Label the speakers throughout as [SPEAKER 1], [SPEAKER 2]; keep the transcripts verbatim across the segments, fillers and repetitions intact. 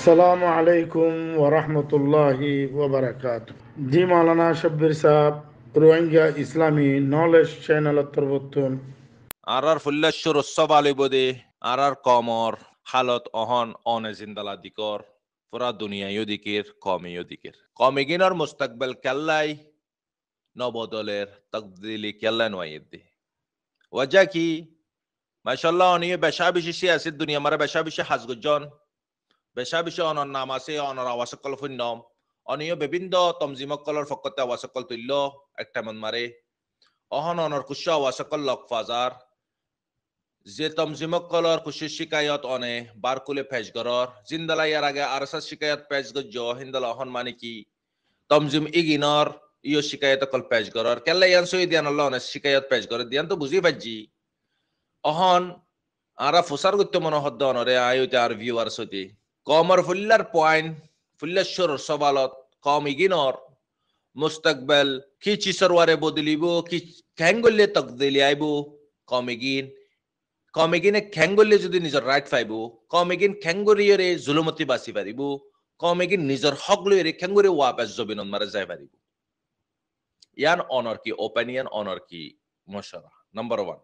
[SPEAKER 1] আসসালামু আলাইকুম ওয়া রাহমাতুল্লাহি ওয়া বারাকাতুহু। জি মাওলানা শাব্বির সাহেব রোহিঙ্গা ইসলামী নলেজ চ্যানেল তরবতুন
[SPEAKER 2] আরার ফুল্লাশ্বর উৎসব বদে আরার কমর হালত অহন অনে জিন্দালা দিকর পুরা দুনিয়া ইউদিকের কমে ইউদিকের কমিগিনর মুস্তাকবাল কেল্লাই নবদলের তকদিলি কেল্লাই নোয়াইদি ওয়াজা কি মাশাআল্লাহ অনিয়ে বেশা বিশেষে আছে দুনিয়া মারা বেশা বিশে হাজগুজন বেশা বিশে অনর নাম আছে অনর আওয়াসকল ফুন্নম অনিয়ে বিভিন্ন তমজিমকলর ফকতে আওয়াসকল তুল্য একটা মন মারে অহন অনর কুশা আওয়াসকল লক ফাজার যে তমজিমকলর কুশি শিকায়ত অনে বারকুলে পেশগরর জিন্দালা ইয়ার আগে আরসা শিকায়ত পেশগজ্জ হিন্দালা অহন মানে কি তমজিম ইগিনর ইয় শিকায়ত কল পেশগরর কেল্লা ইয়ান সই দিয়ান আল্লাহ অনে শিকায়ত পেশগরর দিয়ান তো বুঝি পাচ্ছি অহন আরা ফুসার গুত্ত মনে হদ্দ অনরে আয়ুতে আর ভিউয়ার সতি কমর ফুল্লার পয়েন্ট ফুল্লেশ্বর সবালত কম ইগিনর মুস্তাকবাল কি চিসরওয়ারে বদলিব কি খ্যাঙ্গলে তকদিলি আইব কম ইগিন কমেগিনে খ্যাঙ্গলে যদি নিজের রাইট পাইব কমেগিন খ্যাঙ্গরিয়রে জুলুমতি বাসি পারিব কমেগিন নিজের হক লইরে খ্যাঙ্গরে ওয়াপাস জবিনন মারা যাই পারিব ইয়ান অনর কি ওপিনিয়ন অনর কি মশারা নাম্বার ওয়ান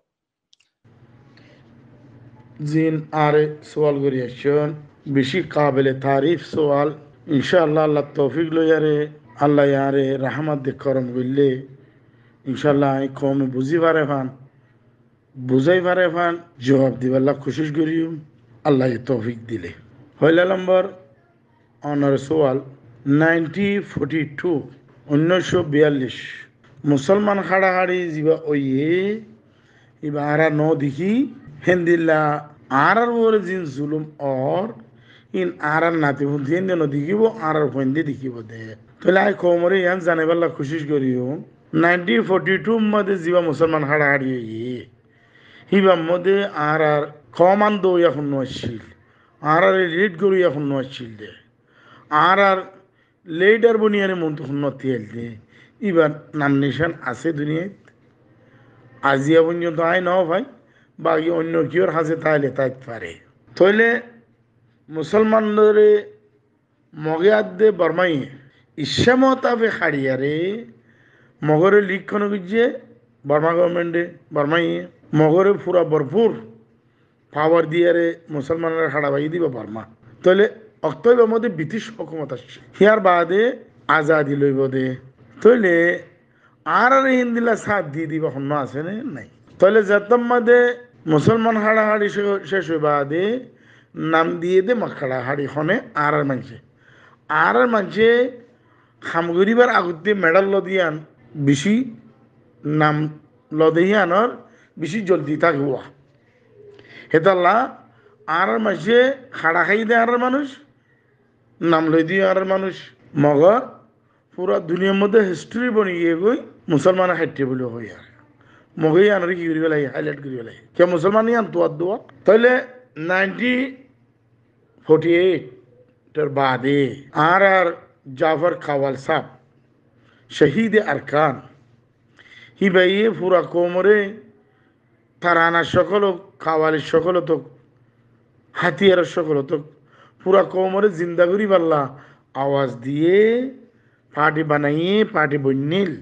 [SPEAKER 1] জিন আরে সওয়াল করিয়াছেন বেশি কাবিলে তারিফ সওয়াল ইনশাআল্লাহ আল্লাহ তৌফিক লইয়ারে আল্লাহ ইয়ারে রহমত দে করম গইলে ইনশাআল্লাহ আই কম বুঝি পারে ফান বুঝাই পারে ফান জবাব দিবাল্লা কোশিশ করিও আল্লাহ তৌফিক দিলে হইলা নম্বর অনার সওয়াল নাইনটি ফোর্টি টু উনিশশো বিয়াল্লিশ মুসলমান হাড়াহাড়ি যা ওইয়ে এবার আরা ন দেখি হেন্দিল্লা আরার ওর জিন জুলুম অর ইন আরার নাতি হুন্দি হেন্দি ন দেখিব আরার হইন্দি দেখিব দে তাহলে আই কমরে ইয়ান জানিবাল্লা কোশিশ করিও নাইনটি ফোর্টি টু মধ্যে যা মুসলমান হাড়াহাড়ি ওইয়ে হিবার মধ্যে আর আর কমান দৌ এখন নছিল আর আর রেড গরু এখন নছিল দে আর আর লেডার বনিয়ারে মন তখন নতিয়াল দে এবার নাম নিশান আছে দুনিয়াত আজিয়া পর্যন্ত আয় নাও ভাই বাকি অন্য কিওর হাসে তাইলে তাই পারে তইলে মুসলমানদের মগে আদে বর্মাই ইচ্ছা মতাবে হাড়িয়ারে মগরে লিখন গুজিয়ে বর্মা গভর্নমেন্টে বর্মাই মগরে পুরা ভরপুর পাওয়ার দিয়ারে মুসলমানের হাড়াবাই দিব বর্মা তাহলে অক্টোবর মধ্যে ব্রিটিশ হকুমত আসছে হিয়ার বাদে আজাদি লইব দে তাইলে আর আর হিন্দিলা সাথ দিয়ে দিব হন্য আছে নাই তাহলে যেতম মধ্যে মুসলমান হাড়াহাড়ি শেষ হয়ে বাদে নাম দিয়ে দে মাখাড়া হাড়ি হনে আর আর মানছে আর আর মানছে হামগরিবার আগতে মেডাল লদিয়ান বেশি নাম লদিয়ানর বেশি জলদি থাকব হেতাল্লা আর মাসে খাড়া খাই দেয় আর মানুষ নাম লই দিয়ে আর মানুষ মগর পুরা দুনিয়ার মধ্যে হিস্ট্রি বনি গিয়ে গই মুসলমান হাইটে বলে হই আর মগই আনার কি করি পেলাই হাইলাইট করি পেলাই কে মুসলমান আন তোয়ার দোয়া তাহলে নাইনটি ফোর্টি এইটের বাদে আর আর জাফর খাওয়াল সাহ শহীদ আরকান হি বাইয়ে পুরা কোমরে তারানা সকল খাওয়ালের সকল তো হাতিয়ারের সকল তো পুরা কোমরে জিন্দা করি পাল্লা আওয়াজ দিয়ে পার্টি বানাইয়ে পার্টি বন্যিল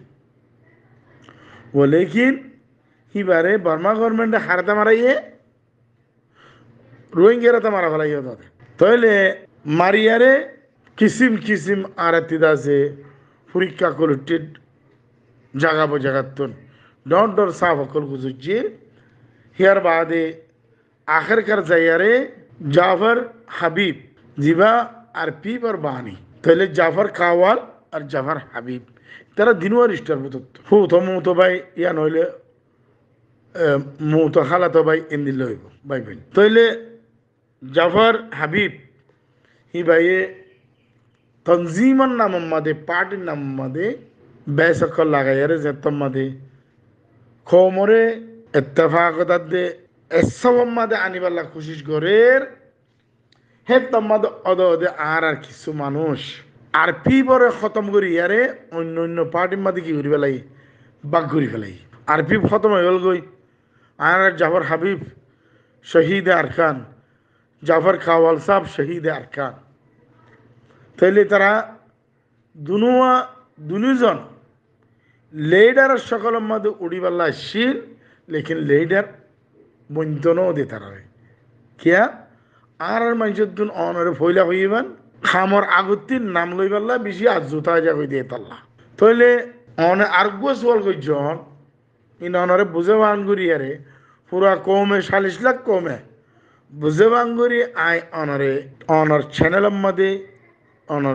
[SPEAKER 1] ও লেকিন হিবারে বর্মা গভর্নমেন্টে হারাতে মারাইয়ে রোহিঙ্গারাতে মারা ফেলাইয়ে তাতে তাহলে মারিয়ারে কিসিম কিসিম আরাতিদ আছে পরীক্ষা কলুটেড জাগাবো জাগাতন ডর ডর সাফ অকল গুজুজিয়ে হিয়ার বাদে আখেরকার যাইয়ারে জাফর হাবিব জিবা আর পিপ আর বাহানি তাহলে জাফর কাওয়াল আর জাফর হাবিব তারা দিনওয়ার স্টার মতো হু তো মু তো ভাই ইয়া নইলে মু তো খালা তো ভাই এমনি লইব ভাই ভাই তাইলে জাফর হাবিব হি ভাইয়ে তনজিমর নাম মাদে পার্টির নাম মাদে বেসকল লাগাইয়ারে যেতম মাদে খোমরে এত্তেফাকতার দে এসবম মাদে আনিবাল্লা কোশিশ করে হে তোমাদ অদ অদে আর আর কিছু মানুষ আর পিপরে খতম করি ইয়ারে অন্য অন্য পার্টির মাদে কি করি পেলাই বাক করি ফেলাই আর পিপ খতম হয়ে গেল গই আর জাফর হাবিব শহীদ আরকান জাফর খাওয়াল সাহ শহীদ আরকান তাইলে তারা দুনুয়া দুনুজন লেডার সকলের মধ্যে উড়িবাল্লা শিল লেকিন লেডার বঞ্চনও দে তারা কিয়া আর আর মানুষের দুন অনরে ফইলা হইবান খামর আগুতির নাম লইবাল্লা বেশি আজ জুতা যা হই দিয়ে তাল্লা তাইলে অনে আর্গ সোয়াল কইজন ইন অনরে বুঝে বাঙ্গুরি আরে পুরা কমে চাল্লিশ লাখ কমে বুঝে বাঙ্গুরি আই অনরে অনর চ্যানেলের মধ্যে অনর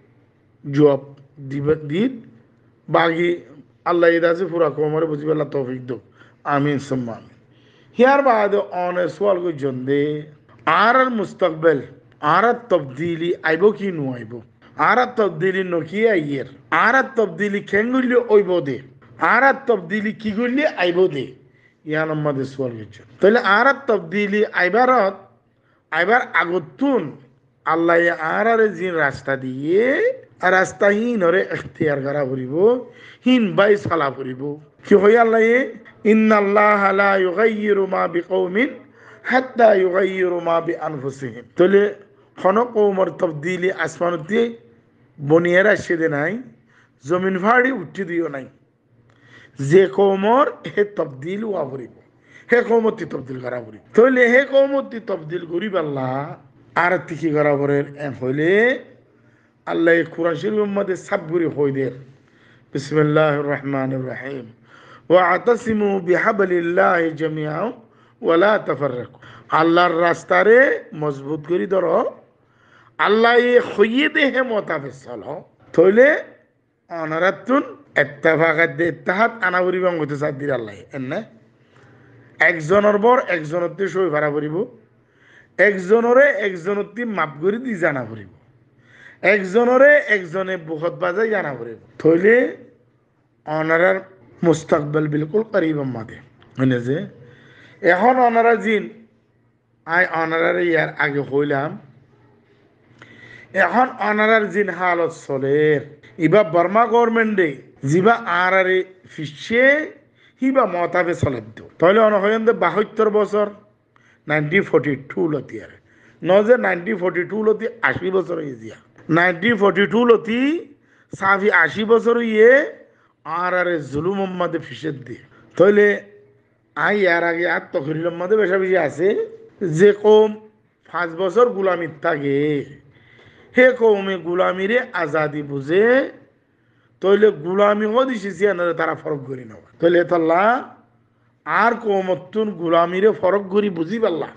[SPEAKER 1] জব দিবে দিত বাগি আল্লাহ ইদাসে পুরা কমরে বুঝিবাল্লা তৌফিক দো আমিন সুম্মা আমিন হিয়ার বাদ অনে সোয়াল কইজন দে আর আর মুস্তাকবেল আর আর তবদিলি আইব কি নু আইব আর আর তবদিলি নকি আইয়ের আর আর তবদিলি খেঙ্গুলি ওইব দে আর আর তবদিলি কি গুলি আইব দে ইয়ান আমাদের সোয়াল কইজন তাহলে আর আর তবদিলি আইবারত আইবার আগতুন আল্লাহ আর আর জিন রাস্তা দিয়ে আর রাস্তা হিন হরে এখতিয়ার করা ফুরিব হিন বাই সালা ফুরিব কি হই আল্লাহ ইন্নাল্লাহ লা ইউগাইয়িরু মা বিকৌমিন হাত্তা ইউগাইয়িরু মা বিআনফুসিহিম তাহলে কোন কওমর তবদিলি আসমানতে বনিয়ারা সেদে নাই জমিন ফাড়ি উঠি দিও নাই যে কওমর হে তবদিল ওয়া ফুরিব হে কওমতি তবদিল করা ফুরিব তাহলে হে কওমতি তবদিল করিব আল্লাহ আর তিকি করা পরে হইলে আল্লাহ কুরআন শরীফের মধ্যে সাবগুরি হই দের বিসমিল্লাহির রহমানির রহিম ওয়াতাসিমু বিহাবলিল্লাহি জামিআ ওয়ালা তাফাররাকু আল্লাহর রাস্তারে মজবুত করি ধরো আল্লাহ হইয়ে দেহে মোতাবেক চলো তাহলে অনারাতুন ইত্তেফাকাত দে ইত্তেহাদ আনাবরি বং হইতে সাদির আল্লাহ এনে একজনের বর একজনতে সই ভাড়া করিব একজনরে একজনতি মাপ করি দি জানা করিব একজনরে একজনে বুখত বাজাই জানা করিব তাহলে অনারার মুস্তাকবেল বিলকুল করিব মাদে হইনে যে এখন অনারা জিন আই অনারার ইয়ার আগে হইলাম এখন অনারার জিন হালত চলের ইবা বর্মা গভর্নমেন্টে যিবা আর আরে ফিসে হিবা মতাবে চলে দিও তাহলে অন হইন দে বাহাত্তর বছর নাইনটিন ফর্টি টু লতি আর নজে নাইনটিন ফর্টি টু লতি আশি বছর হয়ে যা নাইনটিন ফর্টি টু লতি সাফি আশি বছর ইয়ে আর আরে জুলুম মোহাম্মদে ফিসের দিয়ে তাহলে আই ইয়ার আগে আর তখরিলের মধ্যে বেশা বেশি আছে যে কম পাঁচ বছর গুলামির থাকে হে কৌমে গুলামিরে আজাদি বুঝে তাইলে গুলামি হদিছে তারা ফরক করি নেওয়া তাহলে তাল্লা আর কৌমতুন গুলামিরে ফরক করি বুঝি পারলা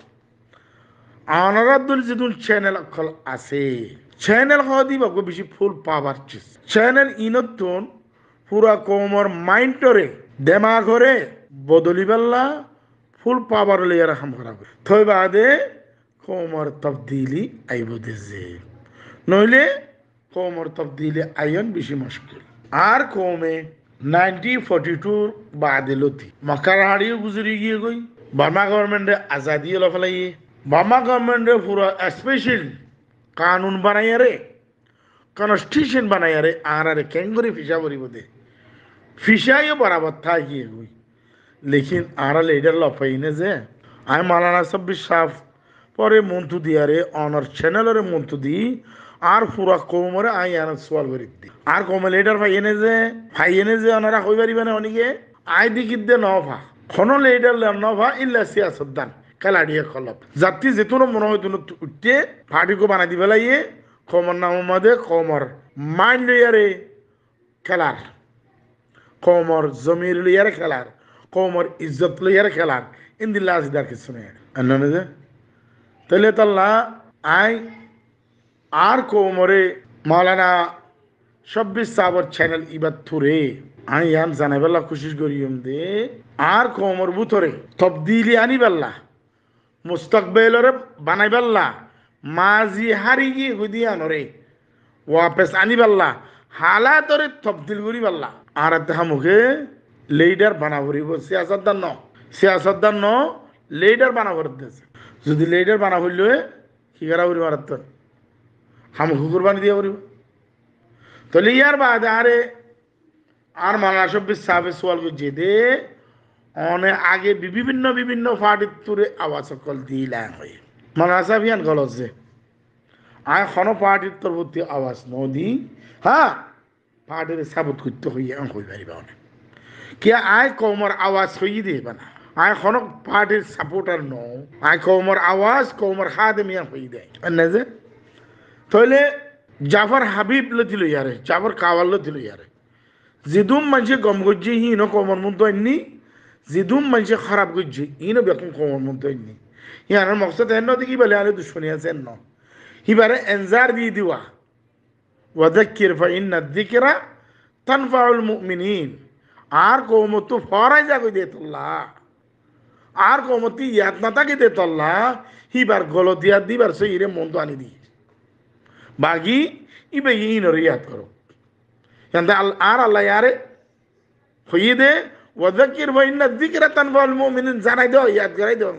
[SPEAKER 1] আনারাদুল যেতুন চ্যানেল অকল আছে চ্যানেল হওয়া দিবা বেশি ফুল পাবার চিজ চ্যানেল ইনতুন পুরা কৌমর মাইন্ডরে দেমাগরে বদলি পাল্লা ফুল পাবার লেয়ার হাম করা থই বাদে কৌমর তবদিলি আইব দেজে নইলে কৌমর তবদিলি আইন বেশি মুশকিল আর কৌমে নাইনটিন ফর্টি টুর বাদে লতি মক্কার হাড়িও গুজরি গিয়ে গই বার্মা গভর্নমেন্টে আজাদি এলো ফেলাইয়ে বার্মা গভর্নমেন্টে পুরো স্পেশাল কানুন বানাইয়া রে কনস্টিটিউশন বানাইয়া রে আর আরে কেঙ্গরি ফিসা বরিব দে ফিসাইও বরাবর থাকিয়ে গই লেকিন আর লিডার লফাইনে যে আমি মালানা সাব্বির সাফ পরে মন্তু দিয়ারে অনার চ্যানেলের মন্তু দি আর পুরা কৌমরে আই আর সোয়াল করি দি আর কৌমে লিডার ভাইয়েনে যে ভাইয়েনে যে ওনারা কই পারিবে না অনেকে আই দিকির দে নভা কোন লিডার নভা ইল্লা সিয়াসতদান খেলাড়িয়ে খলপ জাতি যেতুন মনে হয় তুন উঠতে পার্টিকে বানাই দিবে লাইয়ে কৌমর নাম মধ্যে কৌমর মাইন্ড লইয়ারে খেলার কৌমর জমির লইয়ারে খেলার কৌমর ইজ্জত লইয়ারে খেলার ইন্দিল্লা আসিদার কিছু নেই আন্না যে তাহলে তাল্লা আই আর কৌমরে মাওলানা চব্বিশ সাবর চ্যানেল ইবাদ থুরে আই ইয়ান জানাইবেলা কোশিশ করিম দে আর কৌমর বুথরে তবদিলি আনিবেলা মুস্তাকবেলরে বানাইবেলা মাজি হারিগি হুদিয়া নরে ওয়াপেস আনিবেলা হালাতরে তবদিল করিবেলা আর দেখা মুখে লিডার বানাবরিব সিয়াসতদার ন সিয়াসতদার ন লিডার বানাবর দেছে যদি লিডার বানা হইল কি করা করি মারাত হাম কুকুর বানি দিয়া করিব তাহলে ইয়ার বাদে আরে আর মালা চব্বিশ সাবে সোয়াল করছে দে অনেক আগে বিভিন্ন বিভিন্ন পার্টির তুরে আওয়াজ সকল দিলা হয়ে মালা সাবিয়ান গলছে আয় খন পার্টির তরবর্তী আওয়াজ নদী হ্যাঁ পার্টির সাবুত করতে হইয়া হই পারিবা অনেক কে আয় কৌমর আওয়াজ হই দিবা না আয় খন পার্টির সাপোর্টার ন আয় কৌমর আওয়াজ কৌমর হাত মিয়া হই দেয় না যে তাহলে জাফর হাবিব লতিল ইয়ারে জাফর কাওয়াল লতিল ইয়ারে জিদুম মানুষে গম গজ্জি হিনো কৌমর মধ্যে আননি জিদুম মানুষে খারাপ গজ্জি হিনো বেকম কৌমর মধ্যে আননি ইয়ার মকসদ এন দেখি বলে আরে দুশ্মনী আছে এন হিবারে এনজার দিয়ে দিওয়া ওয়াদাক্কির ফাইন্না যিকরা তানফাউল মুমিনিন আর কওমত ফরাই যাগো দে তোল্লা আর কওমতি ইয়াত না তাকে দে তোল্লা হিবার গলতিয়া দিবার সে ইরে মন তো আনি দি বাগি ইবে ইন রিয়াত করো ইয়ান্দা আর আল্লাহ ইয়ারে হইয়ে দে ওয়াদাক্কির ফাইন্না যিকরা তানফাউল মুমিনিন জানাই দাও ইয়াত করাই দাও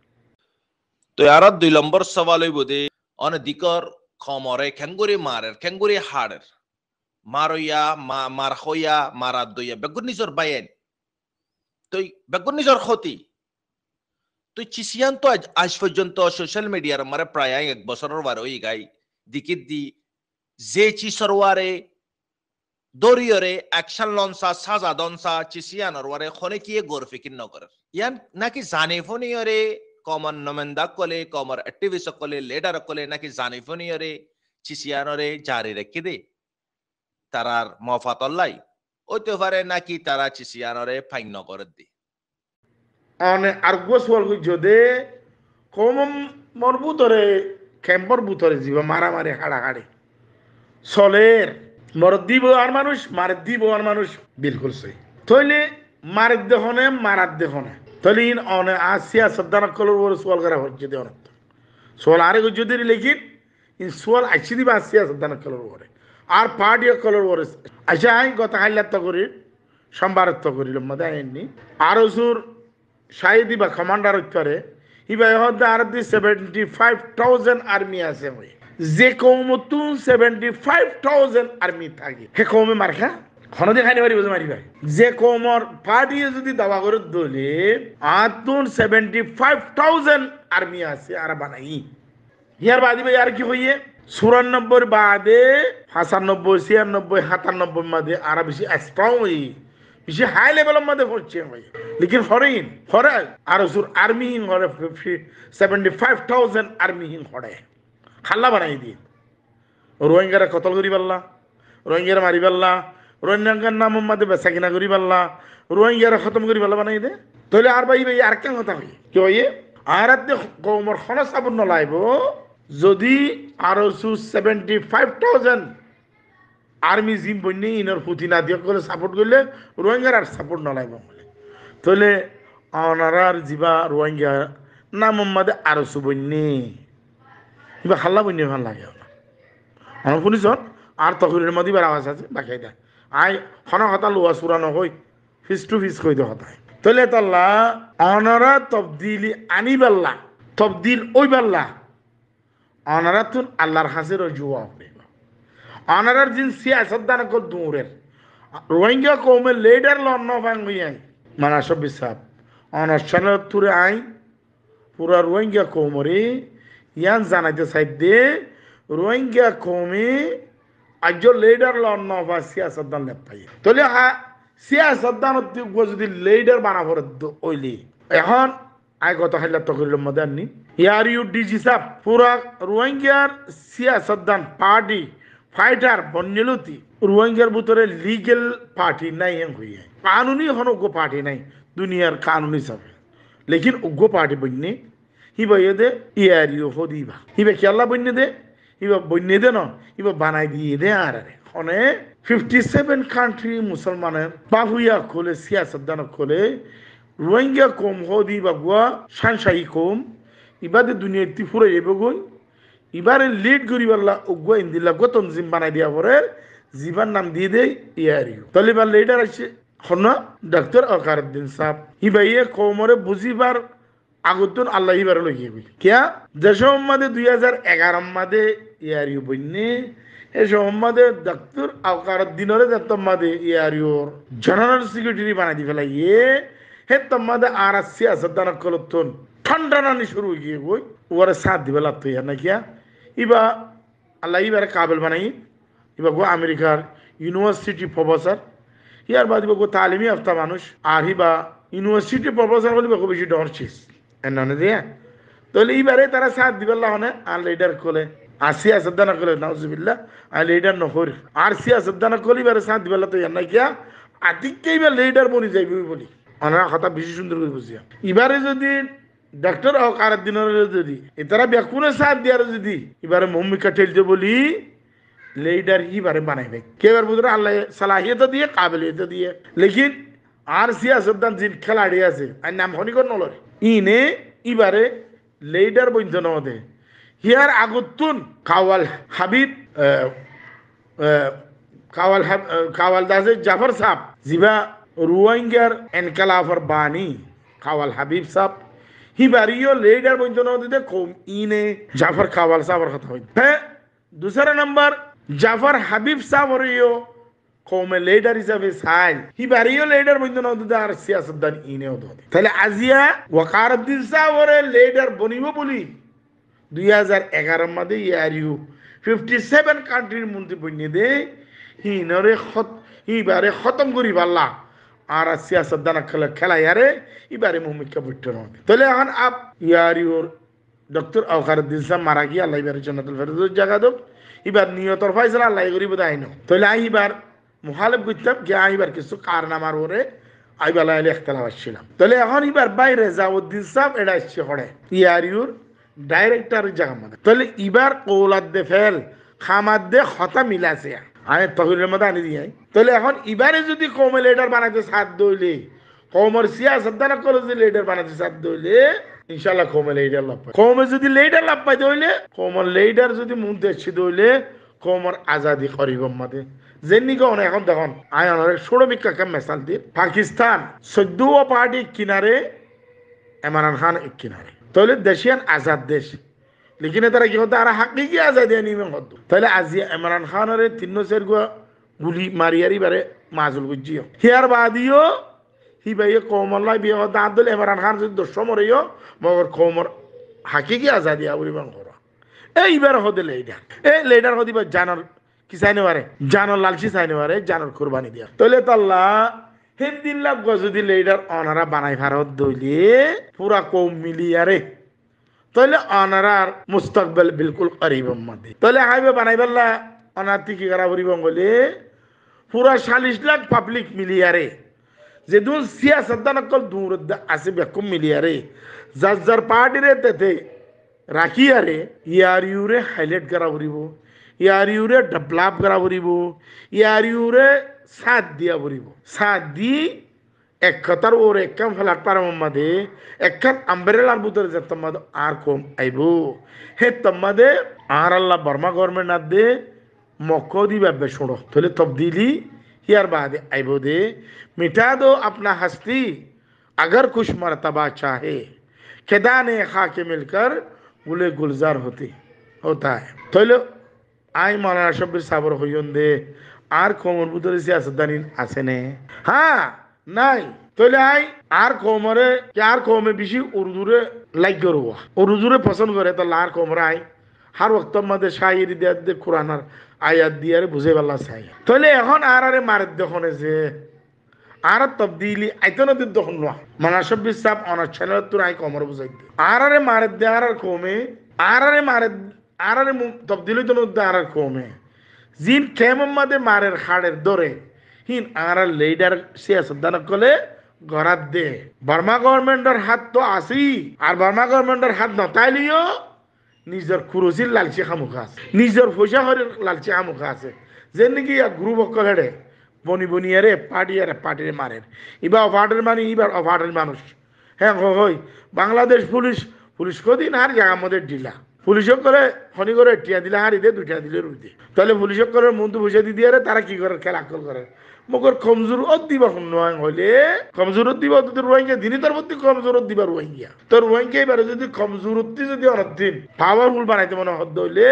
[SPEAKER 2] তো আর দুই নম্বর সওয়াল হইব দে অন দিকর খমরে খেঙ্গুরি মারের খেঙ্গুরি হাড়ের মারইয়া মা মার হইয়া মারা দইয়া বেগুন নিজর বাইন তুই বেগুন নিজর ক্ষতি তুই চিসিয়ান তো আজ পর্যন্ত সোশ্যাল মিডিয়ার মারে প্রায় এক বছরের বার ওই গাই দিকির দি যে চিসর ওয়ারে দরিয়রে অ্যাকশন লনসা সাজা দনসা চিসিয়ানর ওয়ারে খনে কিয়ে গোর ফিকির নগর ইয়ান নাকি জানে ফনিয়রে কমন নমেন্দা কলে কমর অ্যাক্টিভিস্ট কলে লিডার কলে নাকি জানে ফনিয়রে চিসিয়ানরে জারি রেখে দে তারার মফাতল্লাই ওইতে পারে নাকি তারা চিসিয়ানরে ফাইন নগর দি
[SPEAKER 1] অনে আর গোসওয়াল যদি কম মরবুতরে ক্যাম্পর বুতরে জীব মারামারি হাড়াহাড়ি চলের মরদ দিব আর মানুষ মারের দিব আর মানুষ বিলকুল সই তইলে মারের দেখনে মারার দেখনে তইলে ইন অনে আসিয়া সদ্দান কলর ওর সোয়াল করা হচ্ছে দে অনেক সোয়াল আরে যদি লেকিন ইন সোয়াল আইসি দিবা আসিয়া সদ্দান কলর ওরে আর পার্টি কলর ওরে আচ্ছা আই গত হাইলাত করি সম্বারত্ব করিল মধ্যে আইনি আর ওসুর শাহিদি বা কমান্ডার উত্তরে ইবাই হদ্দা আর দি সেভেন্টি ফাইভ থাউজেন্ড আর্মি আছে ওই যে কৌমতু সেভেন্টি ফাইভ থাউজেন্ড আর্মি থাকে হে কৌমে মারখা খনো দেখাইতে পারিব যে মারিবা যে কৌমর পার্টি যদি দাবা করে দলে আতুন সেভেন্টি ফাইভ থাউজেন্ড আর্মি আছে আর বানাই ইয়ার বাদি ভাই আর কি হইয়ে চুরানব্বই বাদে পঁচানব্বই ছিয়ানব্বই সাতানব্বই মাদে আর বেশি স্ট্রং হই বেশি হাই লেভেলের মধ্যে পড়ছে ভাই লেকিন ফরেন ফরে আর সুর আর্মি হিং হরে সেভেন্টি ফাইভ থাউজেন্ড আর্মি হিং হরে খাল্লা বানাই দিয়ে রোহিঙ্গারা কতল করি পারলা রোহিঙ্গারা মারি পারলা রোহিঙ্গার নাম মধ্যে বেচা কিনা করি পারলা রোহিঙ্গারা খতম করি পারলা বানাই দে তাহলে আর ভাই ভাই আর কেন কথা হই কি হইয়ে আর কৌমর খনস সাবন নলাইব যদি আরো সেভেন্টি ফাইভ থাউজেন্ড আর্মি জিম বন্যে ইনর পুঁথি না দিয়ে করে সাপোর্ট করলে রোহিঙ্গার আর সাপোর্ট নলাইব বলে তাহলে অনারার জিবা রোহিঙ্গা নাম মাদে আরো সুবন্যে কিবা খাল্লা বন্যে ভাল লাগে আমার শুনিছ আর তখনের মধ্যে এবার আওয়াজ আছে বাকি দেয় আই হন হতা লোয়া চুরানো হই ফিস টু ফিস কই দেখা তাই তাহলে তাল্লা অনারা তবদিলি আনি পাল্লা তবদিল ওই পাল্লা অনারা তুন আল্লাহর হাসির জুয়া অনারার জিন সিয়াসত দান কর দূরের রোহিঙ্গা কৌমের লিডার লন ভাঙ্গাই মানে সব বিশ্বাস অনশনের তুরে আই পুরা রোহিঙ্গা কৌমরে ইয়ান জানাইতে চাই দে রোহিঙ্গা কৌমে আজ লিডার লন নভা সিয়াসত দান নেপাই তাহলে সিয়াসত দান যদি লিডার বানাবো ওইলি এখন আই গত হাইলা তকরিল মদানি ইয়ার ইউ ডিজি সাহ পুরা রোহিঙ্গার সিয়াসত দান পার্টি ফাইটার বন্যলতি রোহিঙ্গার ভিতরে লিগেল পার্টি নাই এম হইয়া কানুনি হন উগ্র পার্টি নাই দুনিয়ার কানুনি সব লেকিন উগ্র পার্টি বন্যে হিবা ইয়ে দে ইয়ার ইউ হদিবা হিবা খেলা বন্যে দে হিবা বন্যে দে ন হিবা বানাই দিয়ে দে আর হনে ফিফটি সেভেন কান্ট্রি মুসলমানের বাহুইয়া খোলে সিয়াসত দান খোলে রোহিঙ্গা কম হদিবা গুয়া সানশাহী কম ইবাদে দুনিয়ার ত্রিপুরা এবগুন এবারে লিড করি পারলা উগ্র ইন্দিল্লা গতন জিম বানাই দিয়া পরে জীবার নাম দিয়ে দেয় ইয়ারিও তাহলে এবার লিডার আছে হন ডাক্তার অকারুদ্দিন সাহেব হিবাইয়ে কৌমরে বুঝিবার আগতুন আল্লাহ হিবার লইয়ে গই কিয়া দেশ মাদে দুই হাজার এগারো মাদে ইয়ারিও বন্যে এ সম্মাদে ডাক্তার অকারুদ্দিনরে দত্তম মাদে ইয়ারিওর জেনারেল সেক্রেটারি বানাই দি ফেলা ইয়ে হে তোমাদে আর সিয়াসত দান কলতন ঠান্ডা নানি শুরু হয়ে গিয়ে গই ওরে সাথ দিবে লাগতো ইয়া না কিয়া ইবা আল্লাহ ইবারে কাবেল বানাই ইবা গো আমেরিকার ইউনিভার্সিটি প্রফেসর ইয়ার বাদ ইবা গো তালিমি আফতা মানুষ আর হিবা ইউনিভার্সিটি প্রফেসর বলি বাগো বেশি ডরছিস এনে দিয়ে তাহলে এইবারে তারা সাথ দিবেল্লা হনে আর লিডার কোলে আর সিয়াসত দানা কোলে নাউজুবিল্লাহ আর লিডার নহর আর সিয়াসত দানা কোলে এবারে সাথ দিবেল্লা তো ইয়ার না গিয়া আদিককে এবার লিডার বনি যাইবে বলি ওনারা কথা বেশি সুন্দর করে বুঝিয়া এবারে যদি ডাক্তার হোক আর দিনের যদি এতারা ব্যাকুনে সাথ দিয়ার যদি এবারে মম্মিকা ঠেলতে বলি লিডার এবারে বানাইবে কেবার বুঝরে আল্লাহ সালাহিয়ত দিয়ে কাবিলিয়ত দিয়ে লেকিন আর সিয়াসত দান জিন খেলাড়ি আছে আর নাম হনি কর নলরে ইনে এবারে লিডার বইতে নদে হিয়ার আগুতুন কাওয়াল হাবিব কাওয়াল কাওয়াল দাসে জাফর সাহ জিবা রোহিঙ্গার এনকালাফর বানি কাওয়াল হাবিব সাহ হিবারিও লিডার বইতে নদে কম ইনে জাফর কাওয়াল সাহর কথা হই হ্যাঁ दूसरा नंबर জাফর হাবিব সাহরিও কমে লিডার হিসাবে সাইল হিবারিও লিডার বইতে নদে আর সিয়াসতদান ইনেও দে তাহলে আজিয়া ওয়াকারউদ্দিন সাহরে লিডার বনিব বলি দুই হাজার এগারো মধ্যে ইয়ারিউ ফিফটি সেভেন কান্ট্রির মন্ত্রী বন্যে দে হিনরে হিবারে খতম করি পাল্লা আর সিয়াসত দানা খেলা খেলা ইয়ারে এবারে মুমিকা বুঝতে নয় তাহলে এখন আপ ইয়ারিউর ডক্টর আওকারউদ্দিন সাহেব মারা গিয়া আল্লাহ এবার জান্নাতুল ফেরদৌস জায়গা দোক এবার নিয়তর ফয়সালা আল্লাহ করিব দাইনো তাহলে আই এবার মুখালেফ করতাম গিয়া আইবার কিছু কারনামার ওরে আইবালা আলী ইখতিলাফ আসছিলাম তাহলে এখন এবার বাইরে জাউদ্দিন সাহেব এটা আসছে হড়ে ইয়ারিউর ডাইরেক্টর জায়গা মধ্যে তাহলে এবার কৌলাদ দে ফেল খামাদ দে খতা মিলাছে আয় তহিরের মধ্যে আনি দিয়ে তাহলে এখন এবারে যদি কৌমে লিডার বানাইতে সাথ দইলে কৌমর সিয়াসত দানা করে যদি লিডার বানাইতে সাথ দইলে ইনশাআল্লাহ কৌমে লিডার লাভ পায় কৌমে যদি লিডার লাভ পাইতে হইলে কৌমর লিডার যদি মুখ দেখছি দইলে কৌমর আজাদি করিব মাদে যেনি কোন এখন দেখুন আয় অনেক ষোড়মিকা কাম মেসাল দিয়ে পাকিস্তান চোদ্দ পার্টি কিনারে ইমরান খান এক কিনারে তাহলে দেশিয়ান আজাদ দেশ লেকিন তারা কি হতো আর হাকিকি আজাদি নিবে হতো তাহলে আজি ইমরান খানের তিন চার গুলি মারিয়ারি বারে মাজুল গুজিও হিয়ার বাদিও হি ভাই কৌমল্লাই বিয়ে হতো আদল ইমরান খান যদি দশ মরেও মগর কৌমর হাকিকি আজাদি আবরিবান করা এইবার হতে লিডার এই লিডার হতে বা জানার কি চাইনে পারে জানার লালচি চাইনে পারে জানার কোরবানি দিয়া তাহলে তাল্লা হিন্দিন লাভ যদি লিডার অনারা বানাই ভারত দইলে পুরা কৌম মিলিয়ারে তাহলে অনারার মুস্তাকবেল বিলকুল করিব মধ্যে তাহলে হাইবে বানাই পারলা অনাতি কি করা করিব বলে পুরা চাল্লিশ লাখ পাবলিক মিলিয়ারে যে দুন সিয়াসত নকল দূর আছে বেকুম মিলিয়ারে যার যার পার্টিরে তেতে রাখিয়ারে ইয়ার ইউরে হাইলাইট করা করিব ইয়ার ইউরে ডেভেলপ করা করিব ইয়ার ইউরে সাথ দিয়া করিব সাথ দি এক কথার ওর একখান ফেলার পারার মধ্যে একখান আম্বেরেলার ভিতরে যে তোমার আর কম আইব হে তোমাদের আর আল্লাহ বর্মা গভর্নমেন্ট আর দে মক্ক দিবা বেসড়ো তাহলে তবদিলি হিয়ার বাদে আইব দে मिटा दो अपना हस्ती अगर कुछ मर्तबा चाहे खेदाने खाके मिलकर गुले गुलजार होती होता है তাহলে আই মৌলানা শব্বির সাবর হইন দে আর কোমর ভিতরে সিয়াসতদানিন আছে নে হ্যাঁ নাই তাহলে আই আর কোমরে আর কোমে বেশি উর্দুরে লাইক করবো উর্দুরে পছন্দ করে তাহলে আর কোমরে আই হার ওয়াক্তর মধ্যে শায়রি দিয়ে দে কোরআনার আয়াত দিয়ে বুঝে পাল্লা চাই তাহলে এখন আর আরে মারের দেখনে যে আর তবদিলি আইতো না দিত তখন না মনাশব্বির সাহেব অনার চ্যানেল তোর আই কোমর বুঝাই দে আর আরে মারের দে আর কোমে আর আরে মারের আর আরে তবদিলি তো নদ্দে আর কোমে জিন কেমন মধ্যে মারের খাড়ের দরে হিন আর লিডার সিয়াসতদান কলে গড়াত দে বর্মা গভর্নমেন্টের হাত তো আসি আর বর্মা গভর্নমেন্টের হাত নতাইলিও নিজের কুরসির লালচি খামুখা আছে নিজের পয়সা হরের লালচি খামুখা আছে যে নাকি গ্রুপ অকলেরে বনি বনিয়ারে পার্টিয়ারে পার্টিরে মারেন এবার অফার্টের মানে এবার অফার্টের মানুষ হ্যাঁ হই বাংলাদেশ পুলিশ পুলিশ কদিন আর জায়গার মধ্যে ঢিলা পুলিশক করে খনি করে টিয়া দিলে হারি দে দুইটা দিলে রুই দে তাহলে পুলিশক করে মন্ত্রী পয়সা দি দিয়ে তারা কি করে খেলা আকল করে মগর কমজোর অত দিবা নয় হইলে কমজোরত দিবা তো রোহিঙ্গা দিনই তার মধ্যে কমজোরত দিবা রোহিঙ্গা তো রোহিঙ্গা এবারে যদি কমজোরতি যদি অনেকদিন পাওয়ারফুল বানাইতে মনে হদ হইলে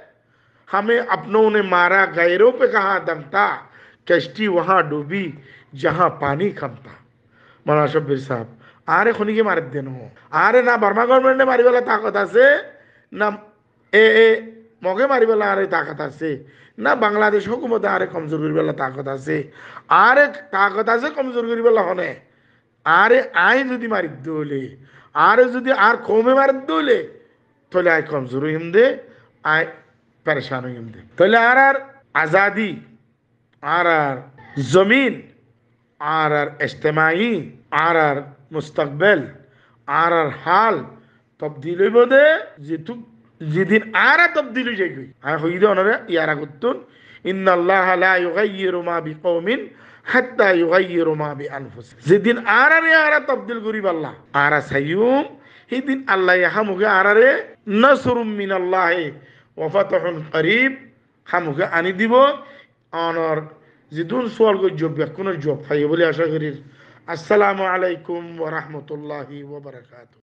[SPEAKER 1] हमें अपनों ने मारा गैरों पे कहा दम था कश्ती वहाँ डूबी जहाँ पानी कम था मौलाना शब्बीर साहब आरे खुनी के मारे दिन हो आरे ना बर्मा गवर्नमेंट ने मारी वाला ताकत से ना ए ए মগে মারিবেলা আরে তাকত আছে না বাংলাদেশ হুকুমতে আরে কমজোর করিবেলা তাকত আছে আরে তাকত আছে কমজোর করিবেলা হনে আরে আই যদি মারি দলে আরে যদি আর কমে মারি দলে তাহলে আই কমজোর হইম দে আই পরেশান হইম দে তাহলে আর আর আজাদি আর আর জমিন আর আর ইজতেমাই আর আর মুস্তাকবেল আর আর হাল তবদিল হইব দে যেটু যেদিন আর তবদিল হয়ে যাই আর হই দে অনরে ইয়ারা করতুন ইন্নাল্লাহা লা ইউগাইয়িরু মা বিকওমিন হাত্তা ইউগাইয়িরু মা বিআনফুসিহিম যেদিন আর আর ইয়ারা তবদিল করিব আল্লাহ আর সাইয়ুম সেদিন আল্লাহ হামুকে আরারে নাসরুম মিনাল্লাহি ওয়া ফাতহুন করিব হামুকে আনি দিব অনর যেদিন সোয়াল কই জব কোন জব পাই বলে আশা করি আসসালামু আলাইকুম ওয়া রাহমাতুল্লাহি ওয়া বারাকাতুহু।